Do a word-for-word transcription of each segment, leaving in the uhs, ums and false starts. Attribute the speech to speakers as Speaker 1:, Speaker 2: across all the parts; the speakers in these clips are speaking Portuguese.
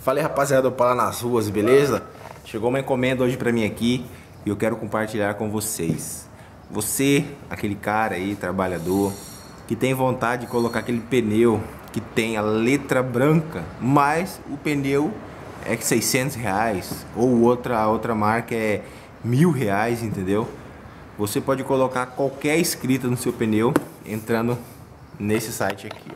Speaker 1: Fala aí, rapaziada, do Pala nas Ruas, beleza? Chegou uma encomenda hoje pra mim aqui e eu quero compartilhar com vocês. Você, aquele cara aí, trabalhador, que tem vontade de colocar aquele pneu que tem a letra branca, mas o pneu é seiscentos reais, ou outra, outra marca é mil reais, entendeu? Você pode colocar qualquer escrita no seu pneu entrando nesse site aqui,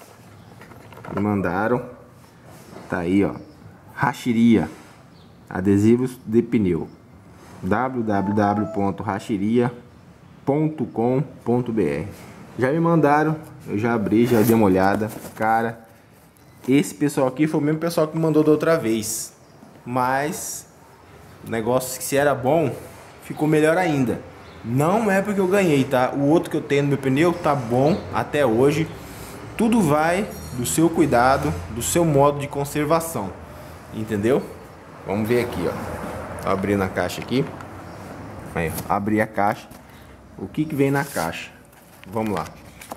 Speaker 1: ó. Me mandaram. Tá aí, ó. Rachiria. Adesivos de pneu. w w w ponto rachiria ponto com ponto b r. Já me mandaram, eu já abri, já dei uma olhada. Cara, esse pessoal aqui foi o mesmo pessoal que me mandou da outra vez. Mas o negócio que se era bom, ficou melhor ainda. Não é porque eu ganhei, tá? O outro que eu tenho no meu pneu tá bom até hoje. Tudo vai do seu cuidado, do seu modo de conservação, entendeu? Vamos ver aqui, ó. Tô abrindo a caixa aqui. Aí, abri a caixa. O que que vem na caixa? Vamos lá.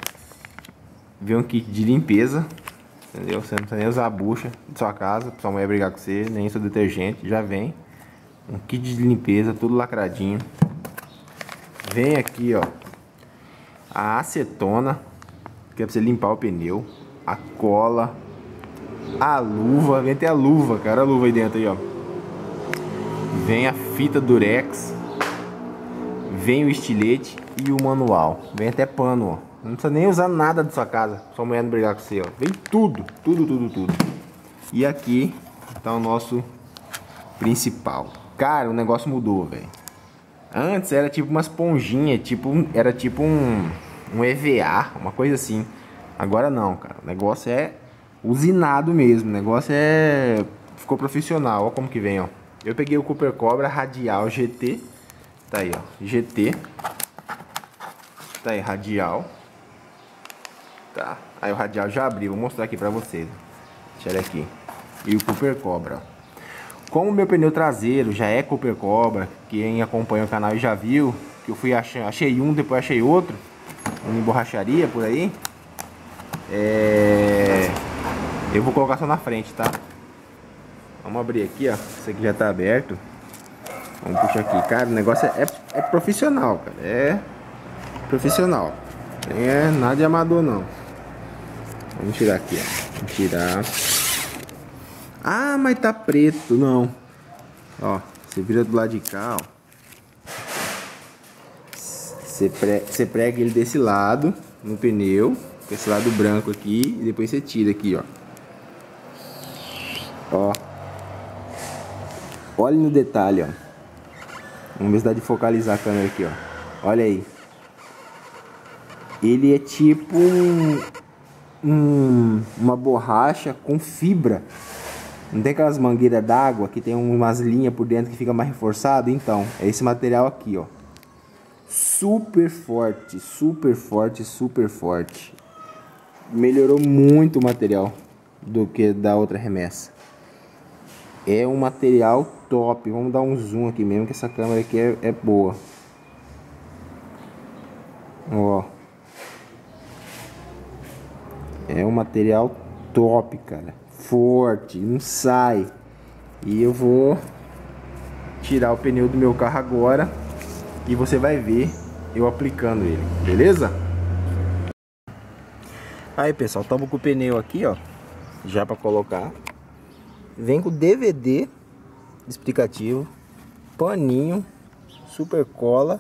Speaker 1: Vem um kit de limpeza, entendeu? Você não precisa nem usar a bucha de sua casa, pra sua mulher brigar com você, nem seu detergente, já vem. Um kit de limpeza, tudo lacradinho. Vem aqui, ó, a acetona, que é pra você limpar o pneu, a cola, a luva, vem até a luva, cara, a luva aí dentro aí, ó. Vem a fita durex, vem o estilete e o manual, vem até pano, ó. Não precisa nem usar nada da sua casa, sua mulher não brigar com você, ó. Vem tudo, tudo, tudo, tudo. E aqui tá o nosso principal. Cara, o negócio mudou, velho. Antes era tipo uma esponjinha, tipo, era tipo um, um E V A, uma coisa assim. Agora não, cara. O negócio é usinado mesmo. O negócio é... ficou profissional. Olha como que vem, ó. Eu peguei o Cooper Cobra Radial G T. Tá aí, ó. G T. Tá aí, Radial. Tá. Aí o Radial já abriu. Vou mostrar aqui pra vocês. Deixa ele aqui. E o Cooper Cobra, ó. Como o meu pneu traseiro já é Cooper Cobra, quem acompanha o canal já viu, que eu fui achando, achei um, depois achei outro, uma borracharia por aí, é... eu vou colocar só na frente, tá? Vamos abrir aqui, ó, esse aqui já tá aberto, vamos puxar aqui, cara, o negócio é, é, é profissional, cara, é profissional, não é nada de amador não. Vamos tirar aqui, ó, vamos tirar... Ah, mas tá preto, não. Ó, você vira do lado de cá, ó. Você prega, você prega ele desse lado, no pneu, com esse lado branco aqui, e depois você tira aqui, ó. Ó. Olha no detalhe, ó. Vamos ver se dá de focalizar a câmera aqui, ó. Olha aí. Ele é tipo um, um, uma borracha com fibra. Não tem aquelas mangueiras d'água que tem umas linhas por dentro que fica mais reforçado? Então, é esse material aqui, ó. Super forte, super forte, super forte. Melhorou muito o material do que da outra remessa. É um material top. Vamos dar um zoom aqui mesmo, que essa câmera aqui é, é boa. Ó. É um material top, cara. Forte, não sai. E eu vou tirar o pneu do meu carro agora e você vai ver eu aplicando ele, beleza? Aí, pessoal, estamos com o pneu aqui, ó, já para colocar. Vem com D V D explicativo, paninho, super cola,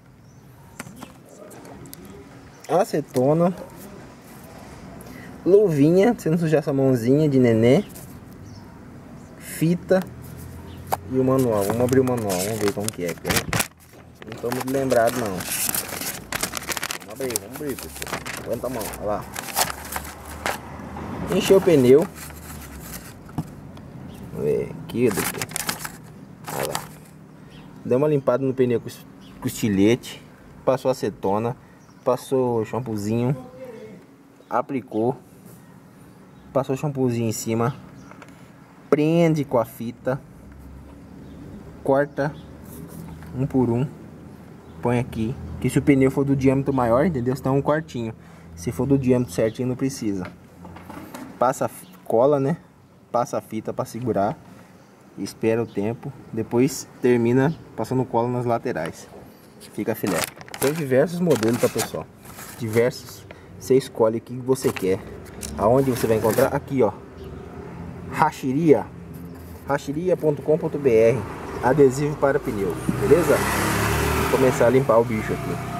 Speaker 1: acetona, luvinha, pra você não sujar essa mãozinha de nenê, fita e o manual. Vamos abrir o manual, vamos ver como que é. Não estou muito lembrado não. Vamos abrir, vamos abrir, pessoal. Aguenta a mão, olha lá. Encheu o pneu. Vamos ver aqui, olha lá. Deu uma limpada no pneu com o estilete, passou acetona, passou shampoozinho, aplicou. Passou o shampoozinho em cima, prende com a fita, corta um por um, põe aqui. Que se o pneu for do diâmetro maior, entendeu? Está um quartinho. Se for do diâmetro certinho, não precisa. Passa cola, né? passa a fita para segurar, espera o tempo, depois termina passando cola nas laterais. Fica filé. Tem diversos modelos, tá, pessoal? Diversos. Você escolhe o que você quer. Aonde você vai encontrar? Aqui, ó. Rachiria. rachiria ponto com ponto br. Adesivo para pneu. Beleza? Vou começar a limpar o bicho aqui.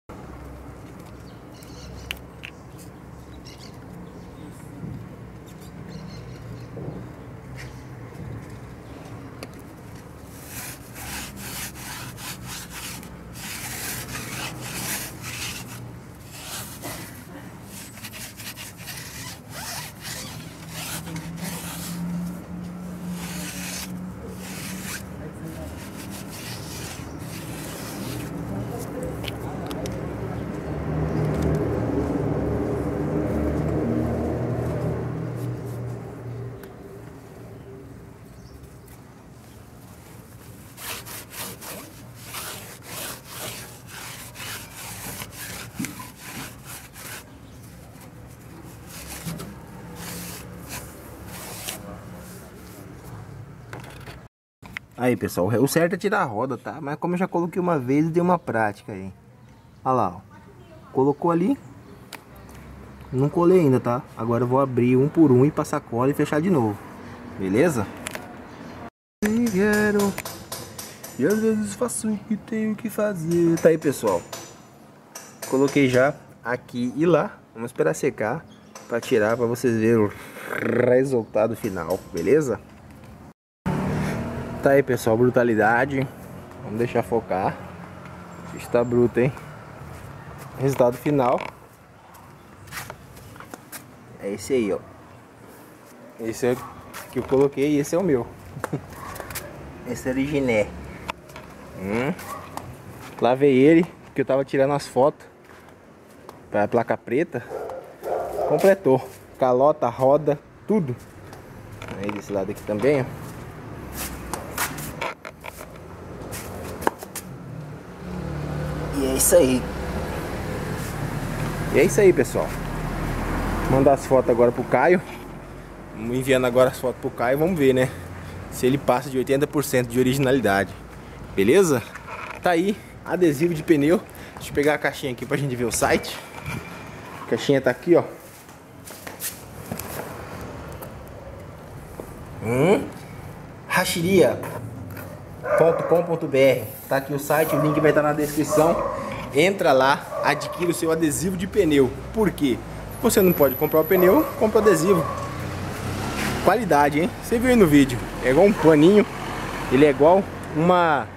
Speaker 1: Aí, pessoal, o certo é tirar a roda, tá? Mas como eu já coloquei uma vez, dei uma prática aí. Olha lá, ó. Colocou ali. Não colei ainda, tá? Agora eu vou abrir um por um e passar cola e fechar de novo. Beleza? Quero. E às vezes faço o que tenho que fazer. Tá aí, pessoal. Coloquei já aqui e lá. Vamos esperar secar pra tirar, pra vocês verem o resultado final. Beleza? Tá aí, pessoal, brutalidade. Vamos deixar focar. Está bruto, hein? Resultado final é esse aí, ó. Esse é o que eu coloquei e esse é o meu. Esse é originé. Hum. Lavei ele, porque eu tava tirando as fotos para placa preta. Completou. Calota, roda, tudo. Aí desse lado aqui também, ó. E é isso aí. E é isso aí, pessoal. Vou mandar as fotos agora pro Caio. Vamos enviando agora as fotos pro Caio. Vamos ver, né? Se ele passa de oitenta por cento de originalidade. Beleza? Tá aí, adesivo de pneu. Deixa eu pegar a caixinha aqui pra gente ver o site. A caixinha tá aqui, ó. Hum? rachiria ponto com ponto br. Tá aqui o site, o link vai estar na descrição. Entra lá, adquira o seu adesivo de pneu. Por quê? Você não pode comprar o pneu, compra o adesivo. Qualidade, hein? Você viu aí no vídeo. É igual um paninho. Ele é igual uma...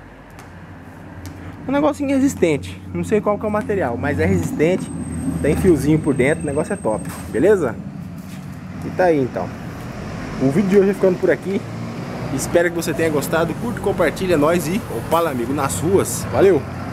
Speaker 1: um negocinho resistente. Não sei qual que é o material, mas é resistente. Tem fiozinho por dentro, o negócio é top. Beleza? E tá aí, então. O vídeo de hoje vai ficando por aqui. Espero que você tenha gostado. Curte, compartilha nós e opala, amigo, nas ruas. Valeu!